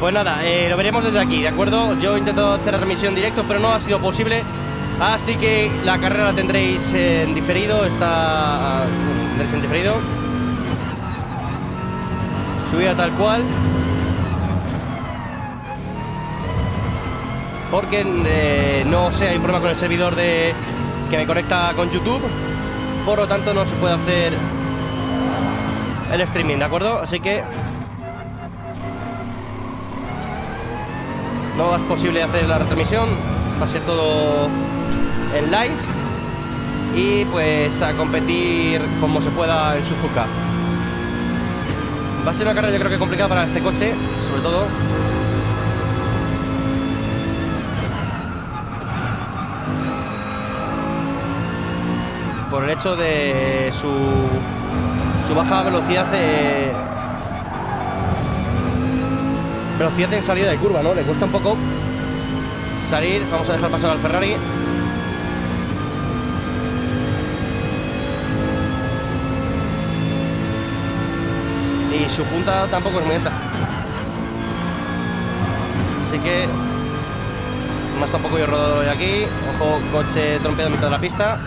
Pues nada, lo veremos desde aquí, ¿de acuerdo? Yo he intentado hacer la transmisión en directo, pero no ha sido posible. Así que la carrera la tendréis en diferido. Tendréis en diferido. Subida tal cual. Porque no sé, hay un problema con el servidor que me conecta con YouTube. Por lo tanto no se puede hacer el streaming, ¿de acuerdo? Así que no es posible hacer la retransmisión. Va a ser todo en live. Y pues a competir como se pueda en Suzuka. Va a ser una carrera yo creo que complicada para este coche, sobre todo. Por el hecho de su baja velocidad en salida de curva, ¿no? Le cuesta un poco salir. Vamos a dejar pasar al Ferrari. Y su punta tampoco es muy alta. Así que más tampoco yo rodado hoy aquí. Ojo, coche trompeado en mitad de la pista.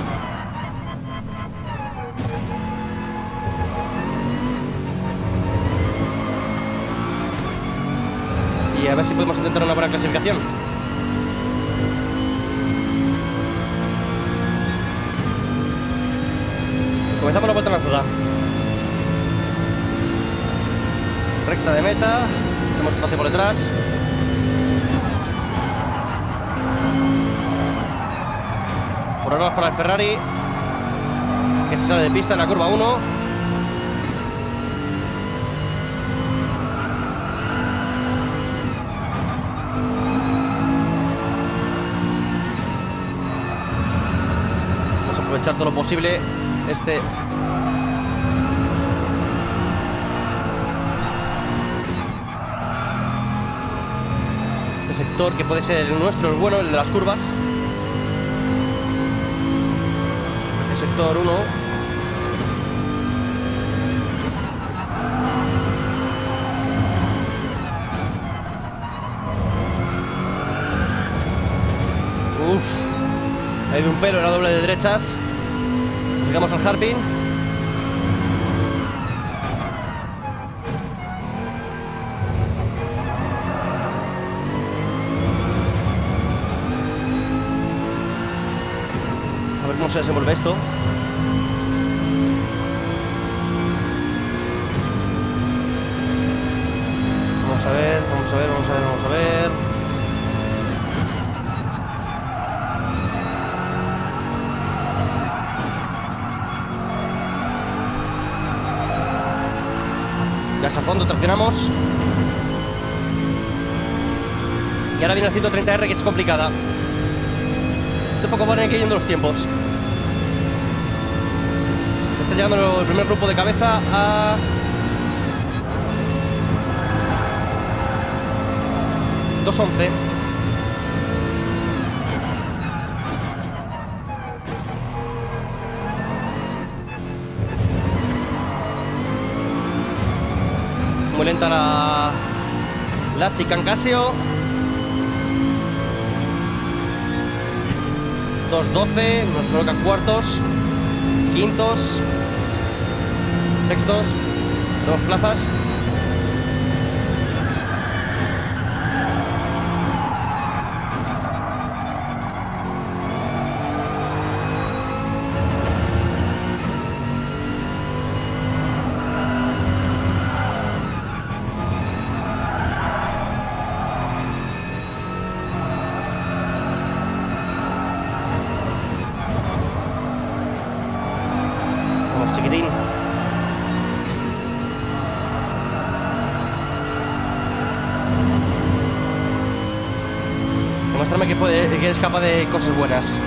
Y a ver si podemos intentar una buena clasificación. Comenzamos la vuelta lanzada. Recta de meta. Tenemos espacio por detrás. Problemas para el Ferrari, que se sale de pista en la curva 1. Vamos a aprovechar todo lo posible este sector, que puede ser el nuestro, el bueno, el de las curvas. El sector 1. Hay de un pelo en la doble de derechas. Llegamos al Hairpin. A ver cómo se desenvuelve esto. Vamos a ver, vamos a ver, vamos a ver, vamos a ver. Gas a fondo, traccionamos. Y ahora viene el 130R, que es complicada. De poco van a ir cayendo los tiempos. Está llegando el primer grupo de cabeza a 2:11. Muy lenta la chicane Casio. 2:12, nos colocan cuartos, quintos, sextos, 2 plazas. Chiquitín. Demuéstrame que eres capaz de cosas buenas.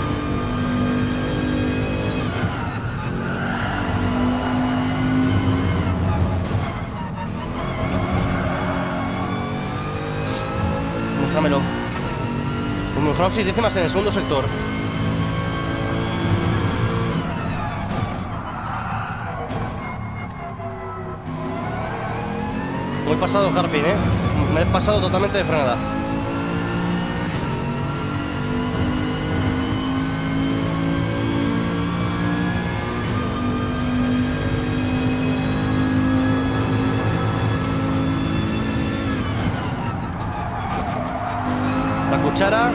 Muéstramelo. Pues mejoramos 6 décimas en el segundo sector. Muy pasado Hairpin, Me he pasado totalmente de frenada. La cuchara.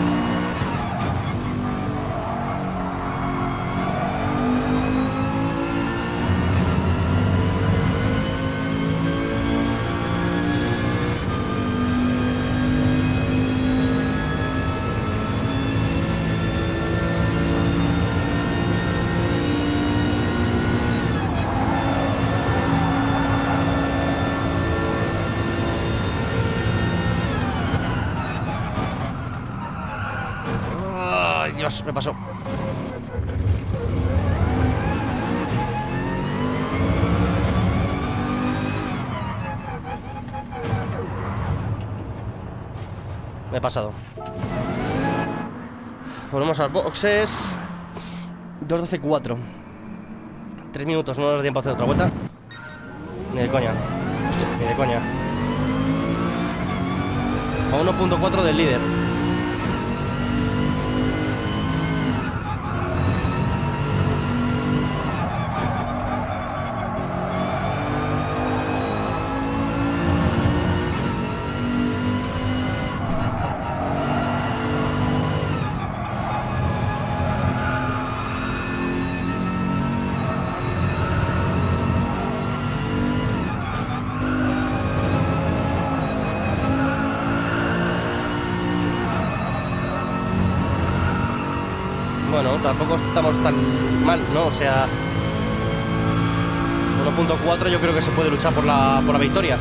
Ay, Dios, me pasó. Me he pasado. Volvemos al boxes. 2:12:4. 3 minutos, no nos da tiempo a hacer otra vuelta. Ni de coña. Ni de coña. A 1.4 del líder. Bueno, tampoco estamos tan mal, ¿no? O sea, 1.4 yo creo que se puede luchar por la victoria.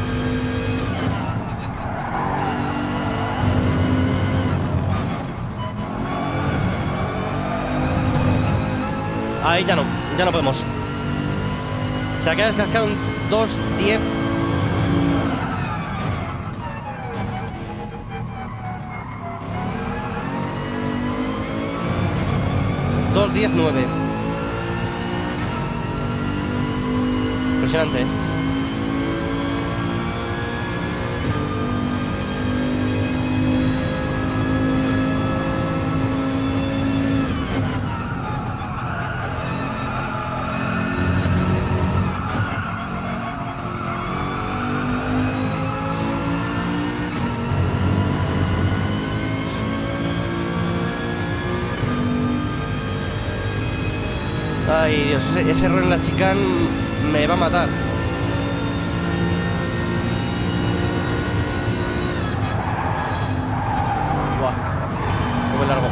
Ahí ya no podemos. Se ha quedado descascado un 2:10. $2:10:9. Impresionante, ¿eh? Ay, Dios, ese error en la chicane me va a matar. Buah, muy largo.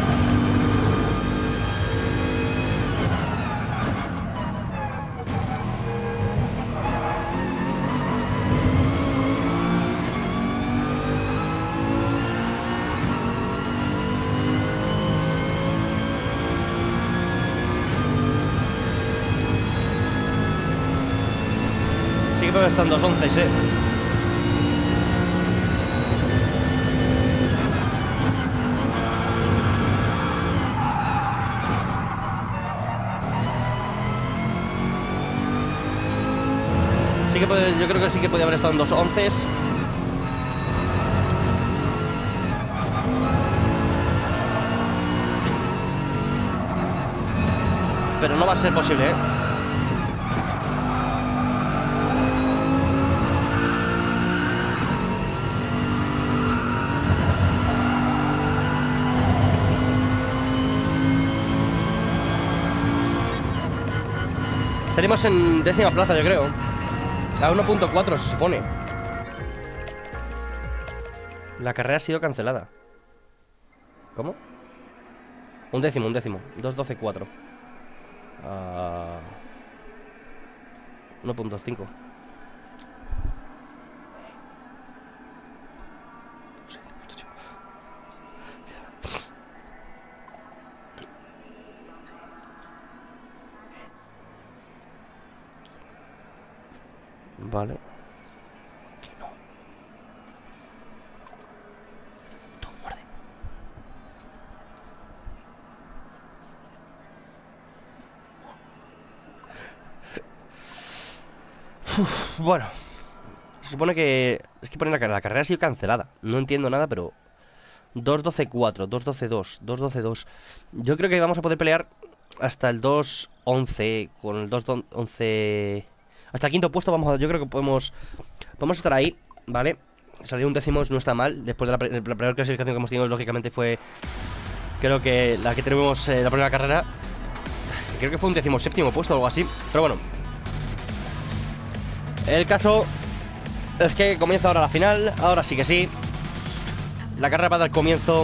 Creo que están 2:11, ¿eh? Sí que puede, yo creo que sí que podía haber estado en 2:11. Pero no va a ser posible, ¿eh? Salimos en 10ª plaza, yo creo. A 1.4 se supone. La carrera ha sido cancelada. ¿Cómo? Un décimo. 2:12:4. 1.5. Vale. No. Tú, muerde. Bueno. Se Es que poner la carrera ha sido cancelada. No entiendo nada, pero 2.12.4, 2.12.2, 2.12.2. Yo creo que vamos a poder pelear hasta el 2.11. Con el 2.11 hasta el quinto puesto yo creo que podemos estar ahí, ¿vale? Salir un décimo no está mal. Después de la primera clasificación que hemos tenido, lógicamente fue, creo que la que tenemos la primera carrera. Creo que fue un 17º puesto o algo así. Pero bueno, el caso es que comienza ahora la final. Ahora sí que sí. La carrera va a dar comienzo.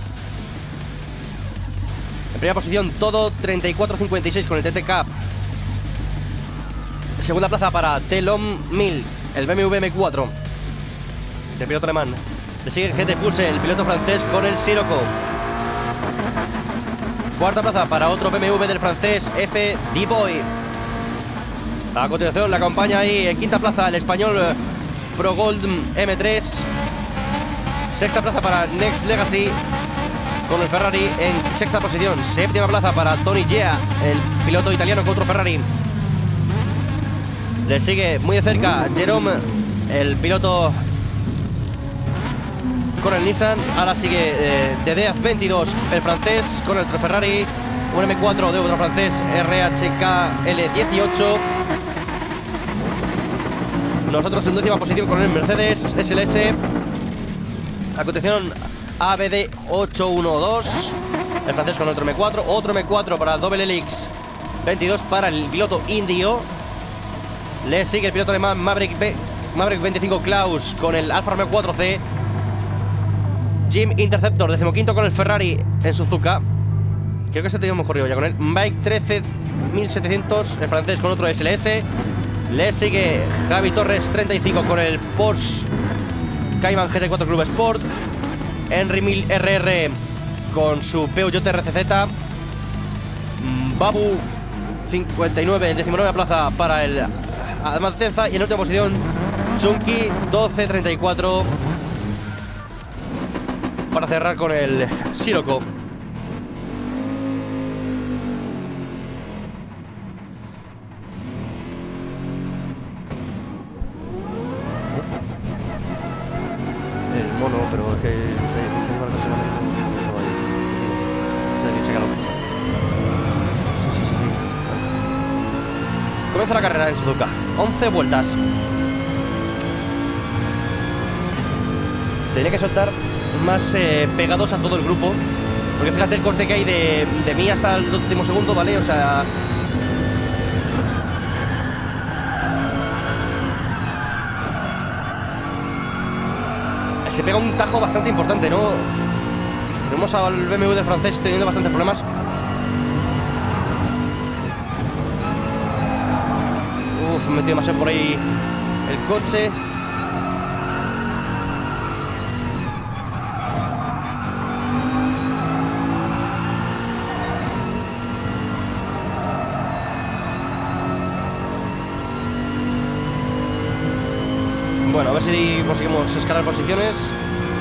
En primera posición todo 34.56 con el TT Cup. Segunda plaza para Telom 1000, el BMW M4 del piloto alemán. Le sigue GT Pulse, el piloto francés, con el Sirocco. Cuarta plaza para otro BMW del francés, F. D-Boy. A continuación la acompaña ahí en quinta plaza el español Pro Gold M3. Sexta plaza para Next Legacy con el Ferrari en sexta posición. Séptima plaza para Tony Gea, el piloto italiano con otro Ferrari. Le sigue muy de cerca Jerome, el piloto con el Nissan. Ahora sigue Dedeaz 22, el francés, con el Ferrari. Un M4 de otro francés, RHK L18. Nosotros en décima posición con el Mercedes SLS. A continuación ABD 812, el francés con otro M4. Otro M4 para Double Helix 22 para el piloto indio. Le sigue el piloto alemán Maverick 25 Klaus con el Alfa Romeo 4C. Jim Interceptor, 15º con el Ferrari en Suzuka. Creo que este teníamos corrido ya con él. Mike 13700, el francés con otro SLS. Le sigue Javi Torres 35 con el Porsche Cayman GT4 Club Sport. Henry 1000 RR con su Peugeot RCZ. Babu 59, 19ª plaza para el Almatenza. Y en última posición Chunky 1234 para cerrar con el Sirocco. El mono, pero es que se lleva el coche ahí. Sácalo. Sí. Comienza la carrera en Suzuka. 11 vueltas. Tenía que soltar más pegados a todo el grupo, porque fíjate el corte que hay de mí hasta el 12º, ¿vale? O sea, se pega un tajo bastante importante, ¿no? Tenemos al BMW del francés teniendo bastantes problemas. Me he metido demasiado por ahí el coche. Bueno, a ver si conseguimos escalar posiciones.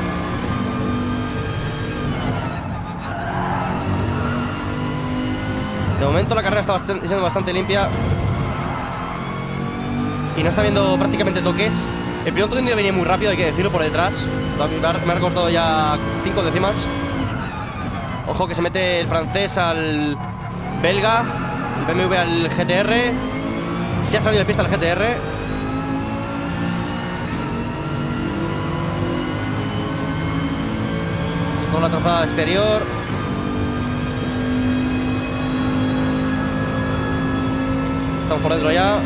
De momento la carrera está siendo bastante limpia y no está habiendo prácticamente toques. El piloto indio venía muy rápido, hay que decirlo, por detrás. Me ha recortado ya 5 décimas. Ojo que se mete el francés al belga, el BMW al GTR. Se ha salido de pista el GTR. Con la trazada exterior. Estamos por dentro ya.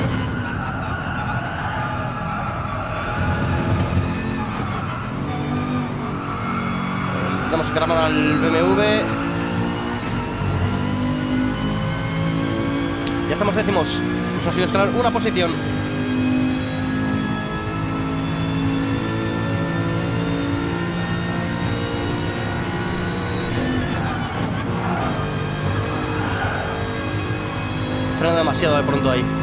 Intentamos encaramar al BMW. Ya estamos décimos. Nos ha sido escalar una posición. Frena demasiado de pronto ahí.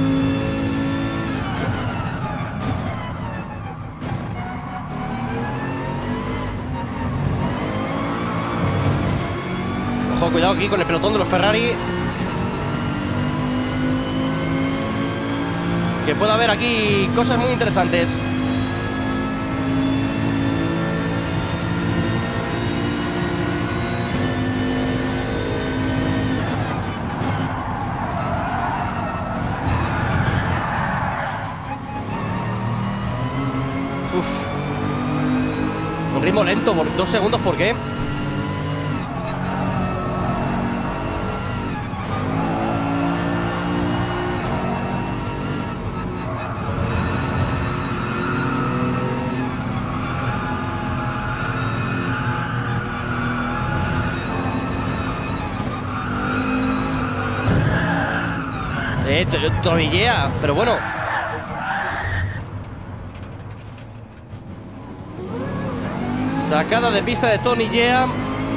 Ojo, cuidado aquí con el pelotón de los Ferrari. Que puede haber aquí cosas muy interesantes. Uf. Un ritmo lento por 2 segundos, ¿por qué? Tronillea, pero bueno. Sacada de pista de Tonillea.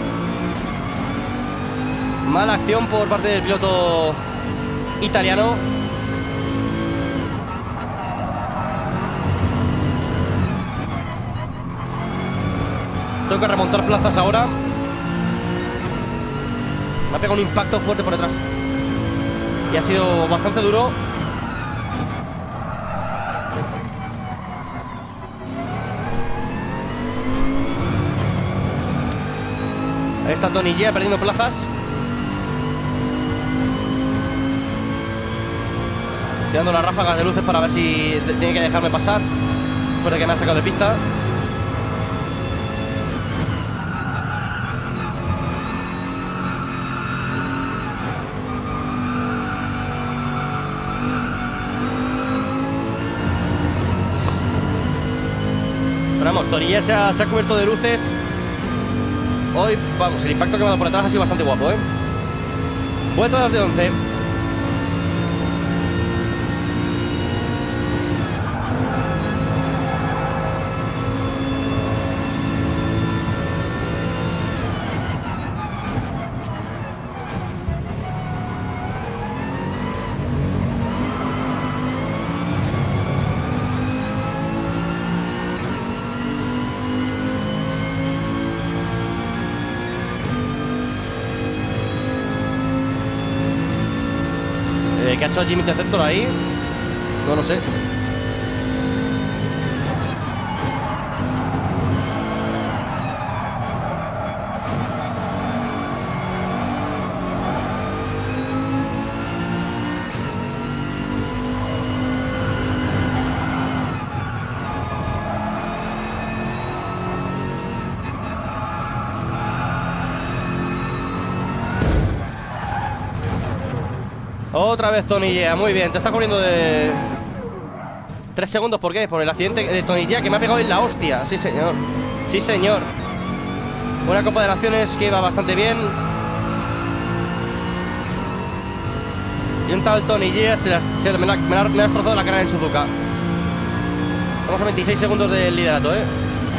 Mala acción por parte del piloto italiano. Tengo que remontar plazas ahora. Me ha pegado un impacto fuerte por detrás y ha sido bastante duro. Ahí está Tonillea perdiendo plazas. Estoy dando las ráfagas de luces para ver si tiene que dejarme pasar después de que me ha sacado de pista. Pero vamos, Tonillea se ha cubierto de luces. Hoy, vamos, el impacto que me ha dado por detrás ha sido bastante guapo, ¿eh? Vuelta de 2 de 11. ¿Qué ha hecho Jimmy Interceptor ahí? No lo sé. Otra vez Tonillea, muy bien. Te está corriendo de 3 segundos, ¿por qué? Por el accidente de Tonillea que me ha pegado en la hostia. Sí, señor. Sí, señor. Una Copa de Naciones que iba bastante bien. Y un tal Tonillea me ha destrozado la cara en Suzuka. Estamos a 26 segundos del liderato, ¿eh?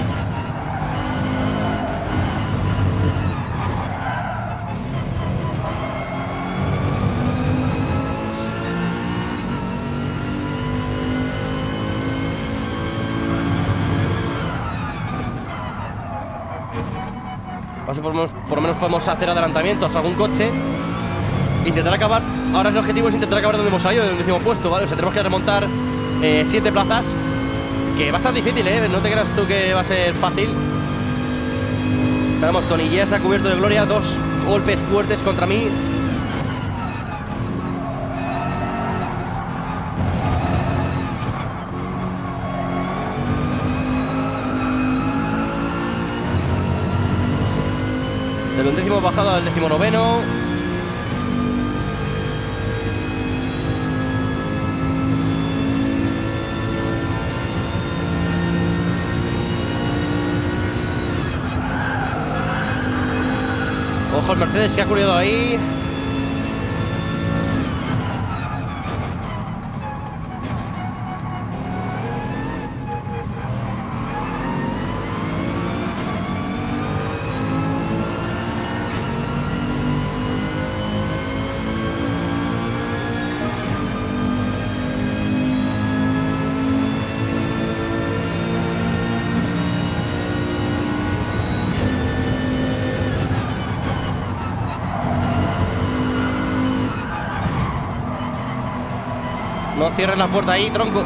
Por lo menos podemos hacer adelantamientos a algún coche. Intentar acabar. Ahora el objetivo es intentar acabar donde hemos salido, en el 10º puesto, ¿vale? O sea, tenemos que remontar 7 plazas. Que va a estar difícil, ¿eh? No te creas tú que va a ser fácil. Vamos, Tonillea se ha cubierto de gloria. 2 golpes fuertes contra mí. Del 11º bajado al 19º. Ojo el Mercedes que ha cubrido ahí. No cierres la puerta ahí, tronco.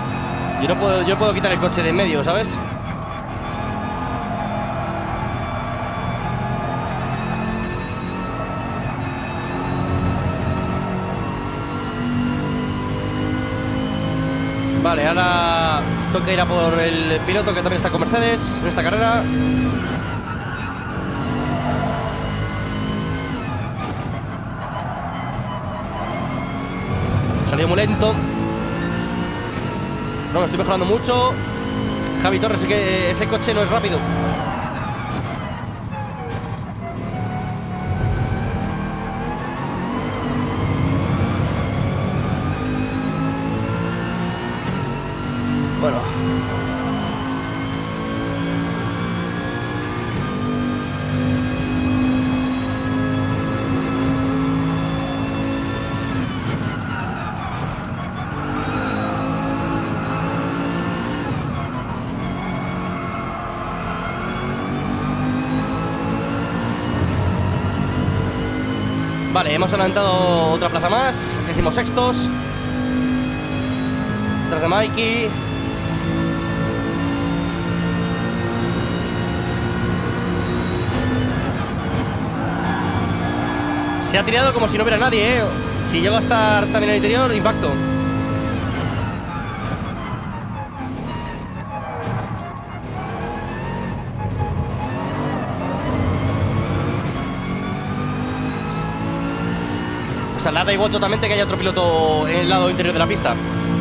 Yo no puedo quitar el coche de en medio, ¿sabes? Vale, ahora toca ir a por el piloto que también está con Mercedes en esta carrera. Salió muy lento. No, me estoy mejorando mucho. Javi Torres, que ese coche no es rápido. Bueno. Vale, hemos adelantado otra plaza más. 16º. Detrás de Mikey. Se ha tirado como si no hubiera nadie, ¿eh? Si llego a estar también en el interior, impacto. O sea, le da igual totalmente que haya otro piloto en el lado interior de la pista.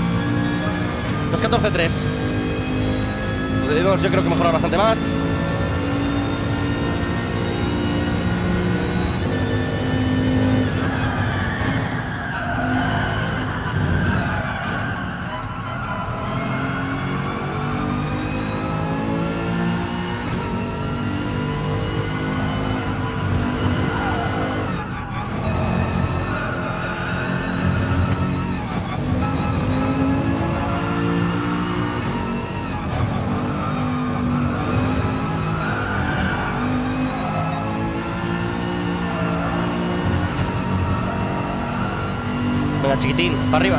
2.14.3. Podemos, yo creo que mejorar bastante más. Venga, chiquitín, para arriba.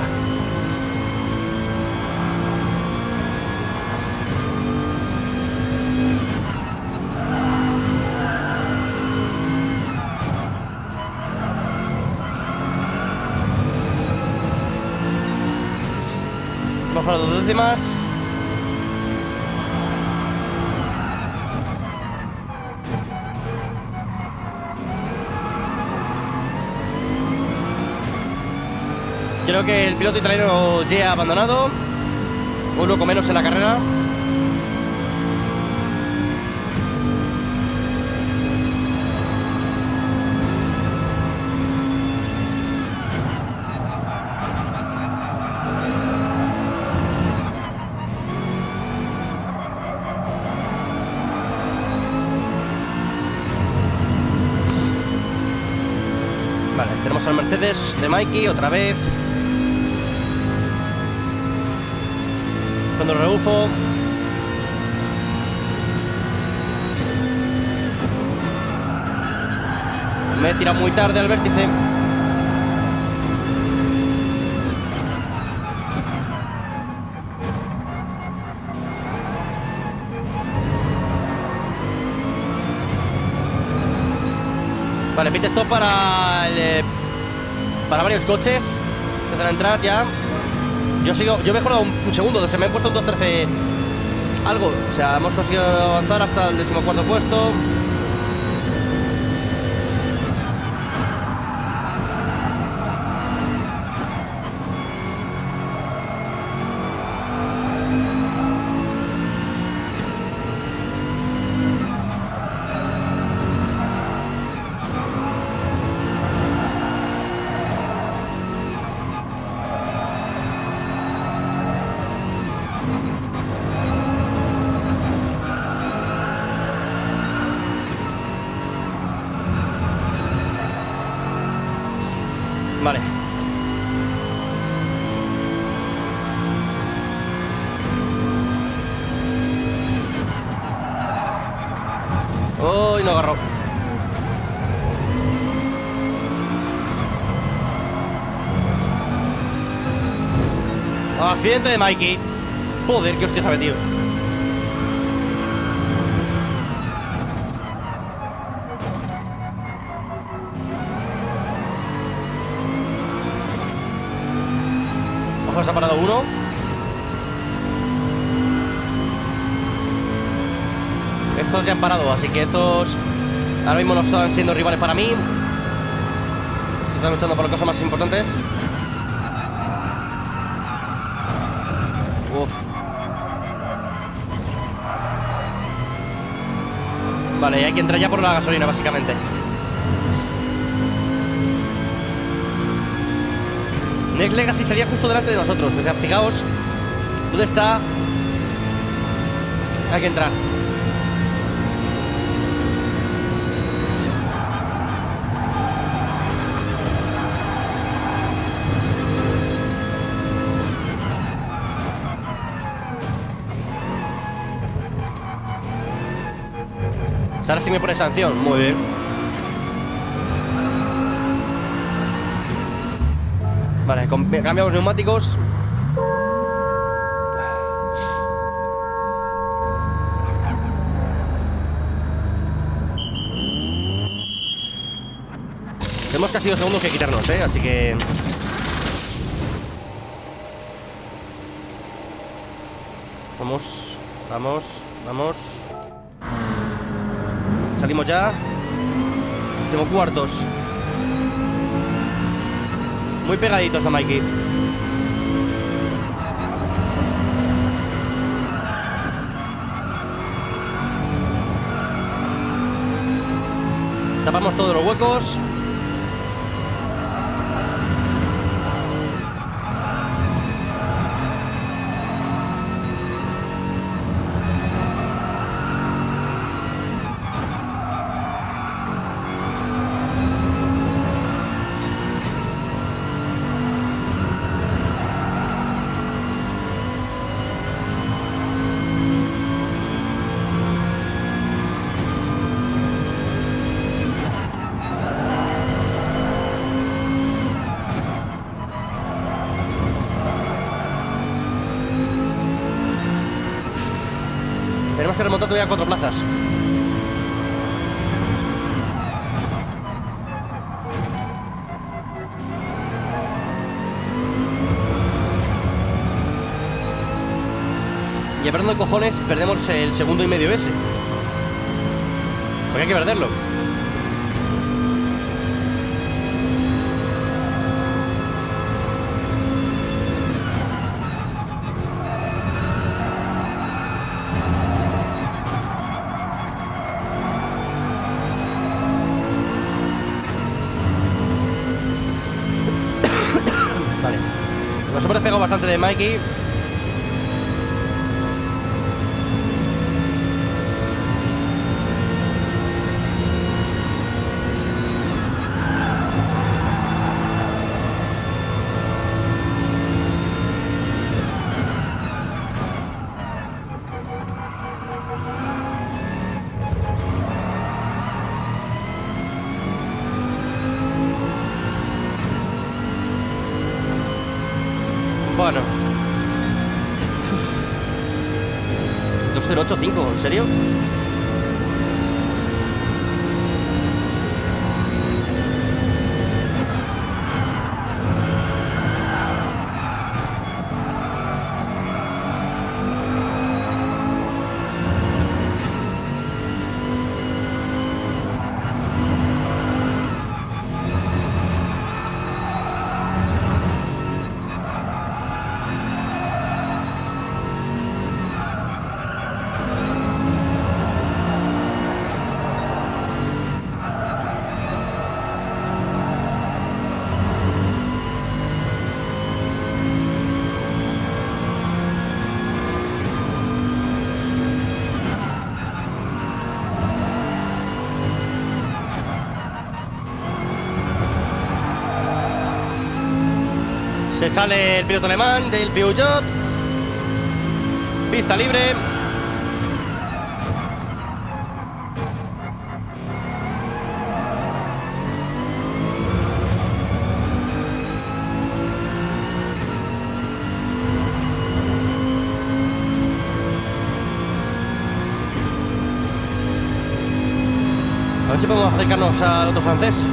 Hemos mejorado 2 décimas. Creo que el piloto italiano ya ha abandonado. Un loco menos en la carrera. Vale, tenemos al Mercedes de Mikey otra vez. Cuando rebufo. Me he tirado muy tarde al vértice. Vale, pit stop para varios coches. Empiezan a entrar ya. Yo he mejorado un segundo, se me he puesto un 2.13 algo. O sea, hemos conseguido avanzar hasta el 14º puesto. Vale. Uy, no agarró. Accidente de Mikey. Joder, qué hostia se ha metido. Ojo, se ha parado uno. estos ya han parado, así que estos ahora mismo no están siendo rivales para mí. Estos están luchando por las cosas más importantes. Uf. Vale, hay que entrar ya por la gasolina, básicamente. Next Legacy sería justo delante de nosotros. O sea, fijaos dónde está. Hay que entrar. O sea, ahora sí me pone sanción. Muy bien. Vale, cambiamos neumáticos. Tenemos casi 2 segundos que quitarnos, así que... Vamos, vamos, vamos. Salimos ya. Hacemos cuartos. Muy pegaditos a Mikey. Tapamos todos los huecos. Tenemos que remontar todavía 4 plazas. Y a ver dónde cojones perdemos el segundo y medio ese. Porque hay que perderlo. Vale. Nos hemos despegado bastante de Mikey. Bueno. 2085, ¿en serio? Se sale el piloto alemán del Peugeot. Pista libre. A ver si podemos acercarnos al otro francés.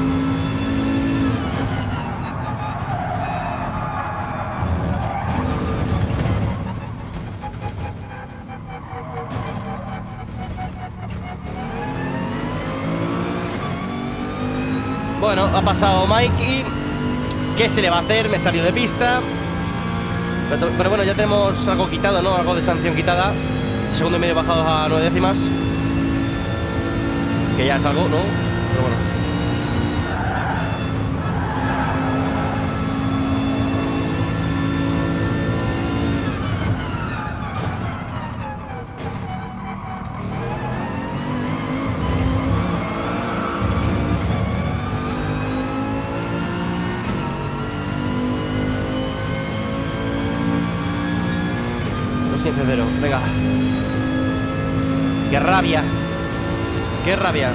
Bueno, ha pasado Mikey. ¿Qué se le va a hacer? Me salió de pista. Pero bueno, ya tenemos algo quitado, ¿no? Algo de sanción quitada. Segundo y medio bajados a 9 décimas. Que ya es algo, ¿no? Pero bueno. Venga. Qué rabia. Qué rabia.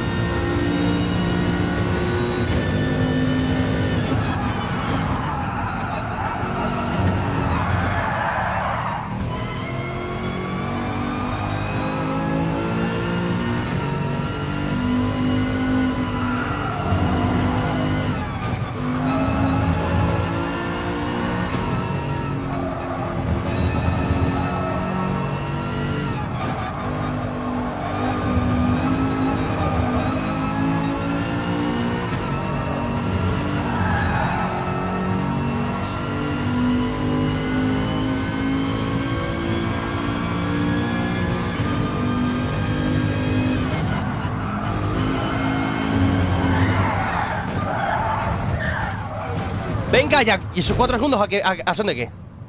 Venga ya. ¿Y esos 4 segundos a son de qué?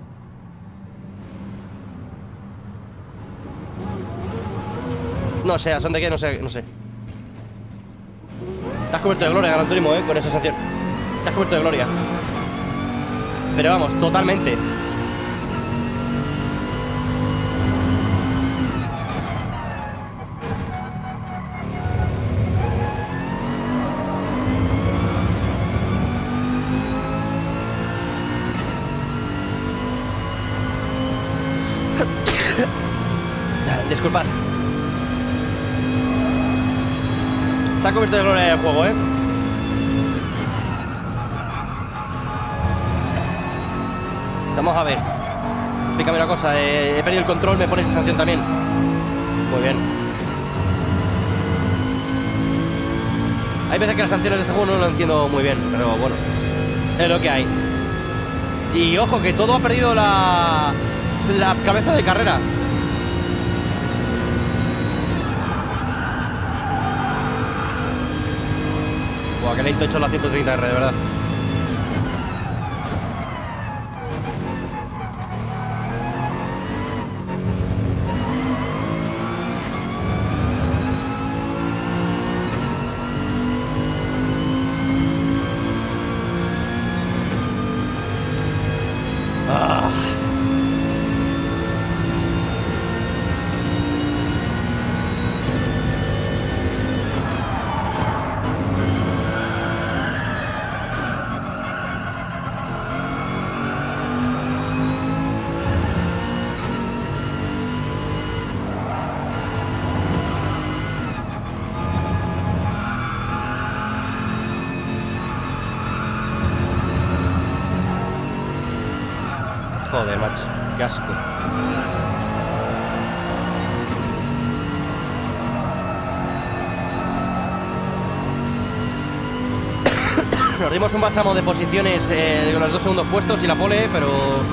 No sé, a son de qué, no sé, no sé. Te has cubierto de gloria, Gran Turismo, con esa sanción. Te has cubierto de gloria. Pero vamos, totalmente. Disculpad. Se ha cubierto de gloria el juego, Vamos a ver. Explícame una cosa. He perdido el control, me pones de sanción también. Muy bien. Hay veces que las sanciones de este juego no lo entiendo muy bien, pero bueno, es lo que hay. Y ojo, que todo ha perdido la cabeza de carrera. Buah, que lento he hecho la 130R, de verdad. Joder, macho, qué asco. Nos dimos un bálsamo de posiciones con los 2 segundos puestos y la pole, pero...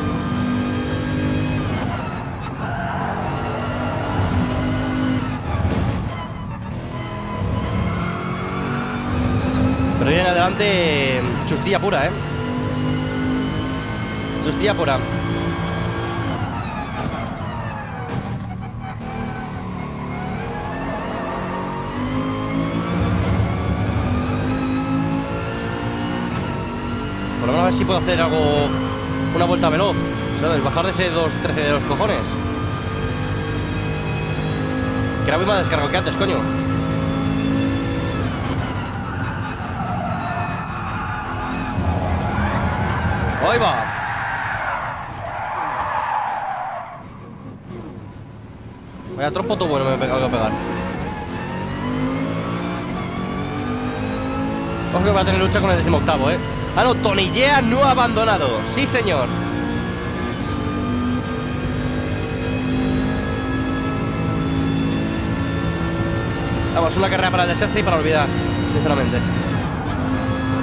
Pero ahí en adelante, chustilla pura, chustilla pura. Por lo menos a ver si puedo hacer algo, una vuelta veloz, ¿sabes? Bajar de ese 2.13 de los cojones. Que ahora voy más descargado que antes, coño. ¡Ahí va! Vaya trompo tú, bueno, me he pegado a pegar. Ojo que voy a tener lucha con el 18º, Ah, no, Tony Yea no ha abandonado. Sí, señor. Vamos, una carrera para el desastre y para olvidar, sinceramente.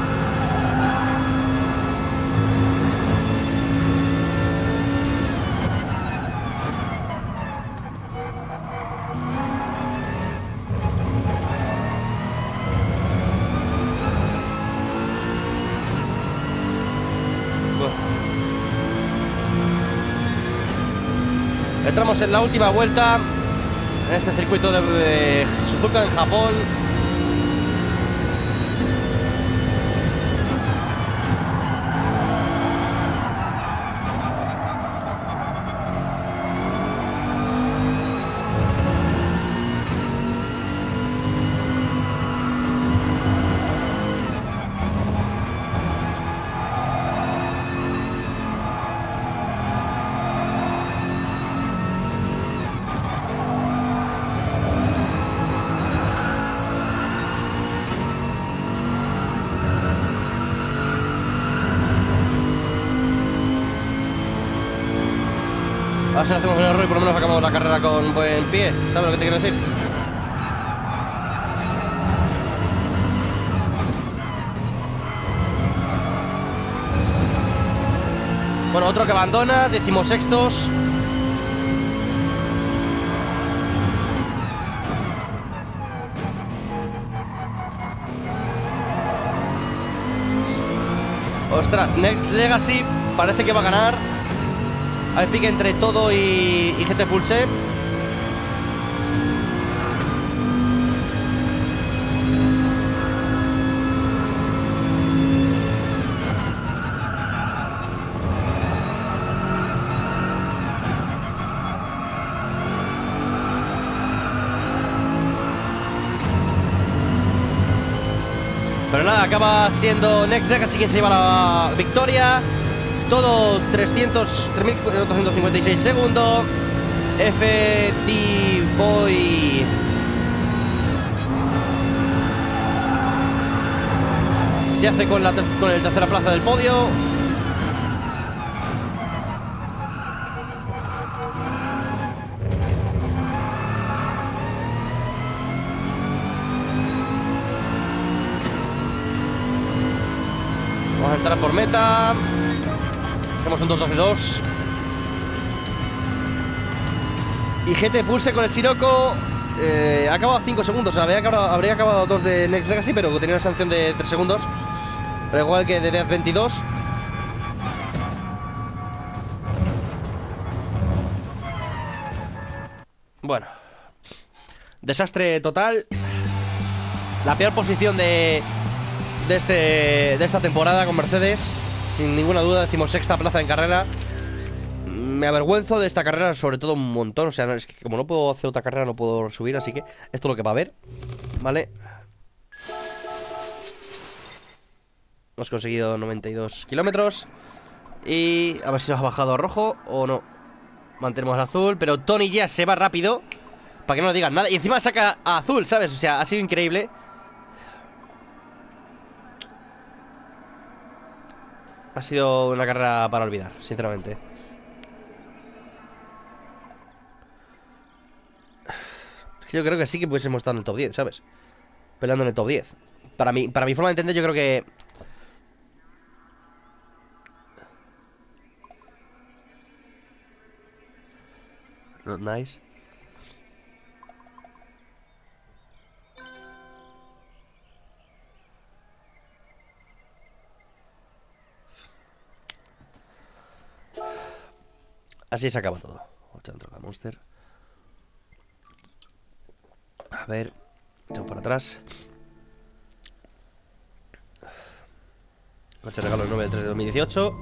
Entramos en la última vuelta en este circuito de Suzuka en Japón. A ver si hacemos el error y por lo menos acabamos la carrera con buen pie. ¿Sabes lo que te quiero decir? Bueno, otro que abandona, 16º. Ostras, Next Legacy parece que va a ganar. Hay pique entre todo y GT Pulse. Pero nada, acaba siendo Next Legacy quien se lleva la victoria. Todo 3.456 segundos. FD Boy se hace con el tercera plaza del podio. Vamos a entrar por meta. Hacemos un 2-12-2. Y GT Pulse con el Sirocco ha acabado 5 segundos. Habría acabado 2 de Next Legacy, pero tenía una sanción de 3 segundos. Pero igual que de Death 22. Bueno, desastre total. La peor posición de esta temporada con Mercedes. Sin ninguna duda, decimos sexta plaza en carrera. Me avergüenzo de esta carrera, sobre todo un montón. O sea, es que como no puedo hacer otra carrera, no puedo subir. Así que esto es lo que va a haber. Vale. Hemos conseguido 92 kilómetros. Y a ver si se ha bajado a rojo o no. Mantenemos el azul, pero Tony ya se va rápido para que no le digan nada. Y encima saca a azul, ¿sabes? O sea, ha sido increíble. Ha sido una carrera para olvidar, sinceramente. Yo creo que sí que pudiésemos estar en el top 10, ¿sabes? Peleando en el top 10. Para mi forma de entender, yo creo que... Not nice. Así se acaba todo. Vamos a echar dentro la Monster. A ver, echamos para atrás. Coche regalo el 9 del 3 de 2018.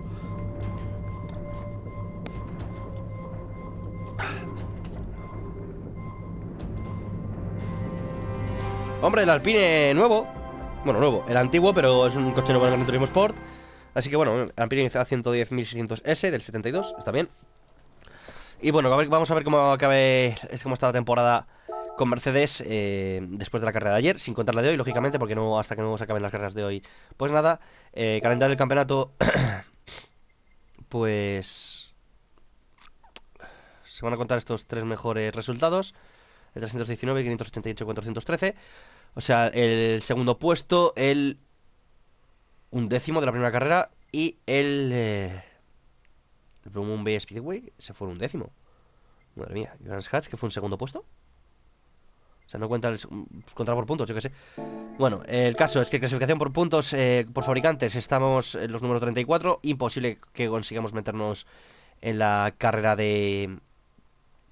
Hombre, el Alpine nuevo. Bueno, nuevo, el antiguo, pero es un coche nuevo en el Gran Turismo Sport. Así que bueno, el Alpine A110.600S del 72, está bien. Y bueno, vamos a ver cómo está la temporada con Mercedes después de la carrera de ayer, sin contar la de hoy, lógicamente, porque no hasta que no se acaben las carreras de hoy. Pues nada, calendario del campeonato. Pues se van a contar estos tres mejores resultados: el 319, 588, 413. O sea, el segundo puesto, el undécimo de la primera carrera y el Blue Bay Speedway se fue un undécimo. Madre mía, Brands Hatch, que fue un segundo puesto. O sea, no cuenta contar por puntos, yo que sé. Bueno, el caso es que clasificación por puntos por fabricantes estamos en los números 34. Imposible que consigamos meternos en la carrera de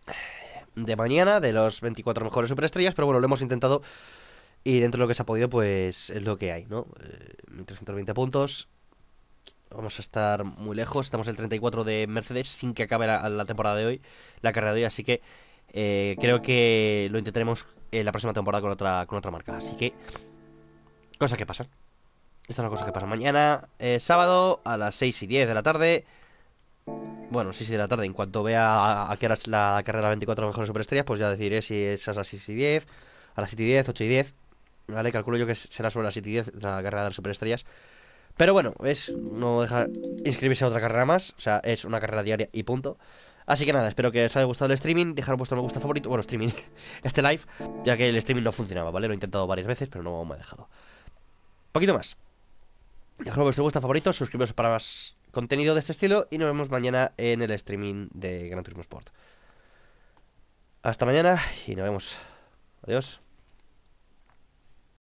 de mañana, de los 24 mejores superestrellas, pero bueno, lo hemos intentado y dentro de lo que se ha podido, pues es lo que hay, ¿no? 1320 puntos. Vamos a estar muy lejos. Estamos el 34 de Mercedes sin que acabe la temporada de hoy, la carrera de hoy, así que creo que lo intentaremos la próxima temporada con otra marca. Así que, cosas que pasan. Esta es la cosa que pasa. Mañana, sábado, a las 6:10 de la tarde. Bueno, 6 de la tarde, en cuanto vea a qué hora es la carrera de las 24 mejores superestrellas, pues ya decidiré si es a las 6:10, a las 7:10, 8:10. Vale, calculo yo que será sobre las 7:10 la carrera de las superestrellas. Pero bueno, no deja inscribirse a otra carrera más. O sea, es una carrera diaria y punto. Así que nada, espero que os haya gustado el streaming. Dejar vuestro me gusta favorito. Bueno, streaming, este live, ya que el streaming no funcionaba, ¿vale? Lo he intentado varias veces, pero no me ha dejado. Poquito más. Dejad vuestro me gusta favorito, suscribiros para más contenido de este estilo y nos vemos mañana en el streaming de Gran Turismo Sport. Hasta mañana y nos vemos. Adiós.